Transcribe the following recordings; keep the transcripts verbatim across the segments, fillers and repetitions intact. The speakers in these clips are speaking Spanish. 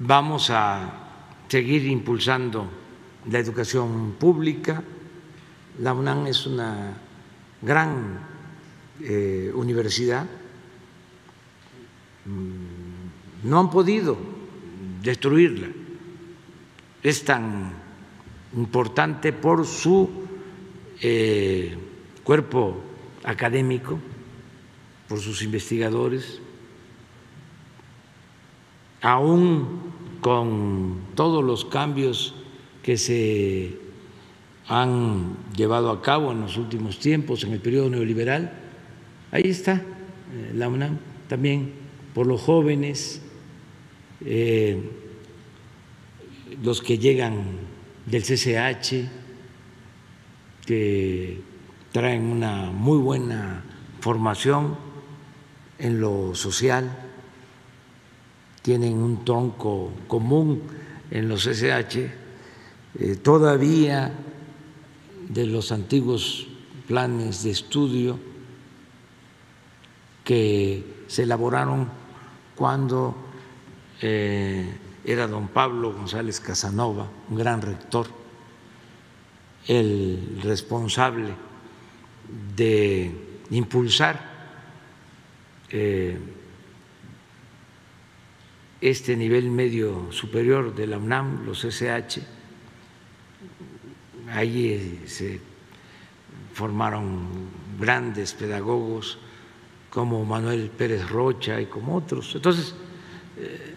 vamos a seguir impulsando la educación pública. La UNAM es una gran eh, universidad. No han podido destruirla. Es tan importante por su eh, cuerpo académico, por sus investigadores, aún con todos los cambios que se han llevado a cabo en los últimos tiempos, en el periodo neoliberal. Ahí está eh, la UNAM también por los jóvenes, eh, los que llegan del C C H, que traen una muy buena formación en lo social, tienen un tronco común en los C C H, eh, todavía de los antiguos planes de estudio que se elaboraron cuando eh, era don Pablo González Casanova, un gran rector, el responsable de impulsar eh, este nivel medio superior de la UNAM, los C C H. Ahí se formaron grandes pedagogos como Manuel Pérez Rocha y como otros. Entonces, eh,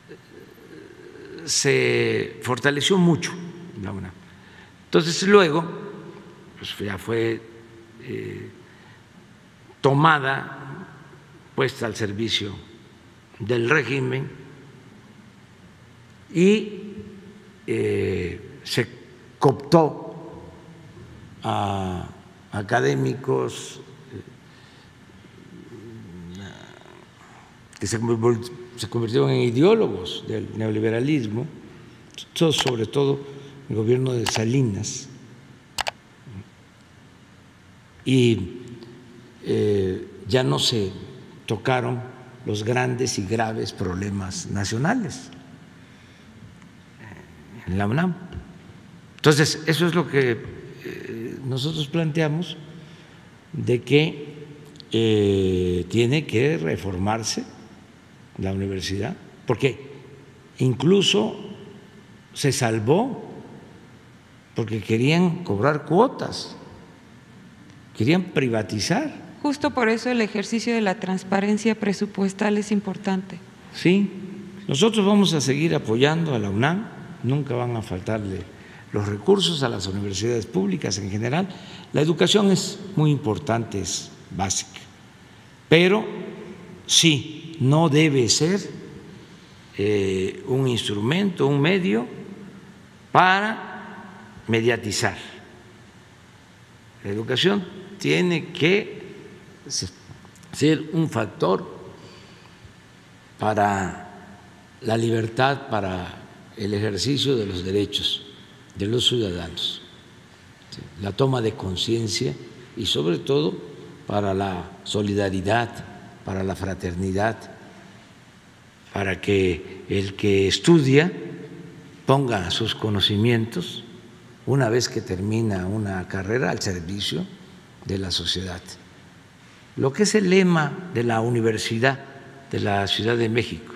se fortaleció mucho la UNAM. Entonces, luego, pues ya fue eh, tomada, puesta al servicio del régimen y eh, se cooptó a académicos que se convirtieron en ideólogos del neoliberalismo, sobre todo el gobierno de Salinas, y eh, ya no se tocaron los grandes y graves problemas nacionales en la UNAM. Entonces, eso es lo que eh, nosotros planteamos, de que eh, tiene que reformarse la universidad, porque incluso se salvó porque querían cobrar cuotas, querían privatizar. Justo por eso el ejercicio de la transparencia presupuestal es importante. Sí, nosotros vamos a seguir apoyando a la UNAM, nunca van a faltarle los recursos a las universidades públicas en general. La educación es muy importante, es básica, pero sí, no debe ser eh, un instrumento, un medio para mediatizar. La educación tiene que ser un factor para la libertad, para el ejercicio de los derechos de los ciudadanos, la toma de conciencia y sobre todo para la solidaridad, para la fraternidad, para que el que estudia ponga sus conocimientos, una vez que termina una carrera, al servicio de la sociedad. Lo que es el lema de la Universidad de la Ciudad de México,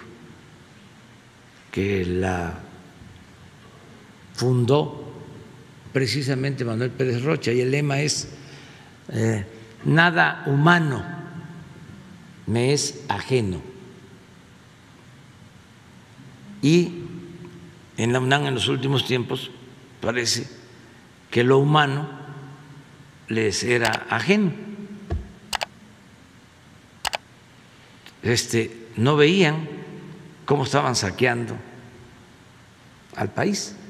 que la fundó precisamente Manuel Pérez Rocha, y el lema es eh, nada humano me es ajeno. Y en la UNAM en los últimos tiempos parece que lo humano les era ajeno. Este, no veían cómo estaban saqueando al país.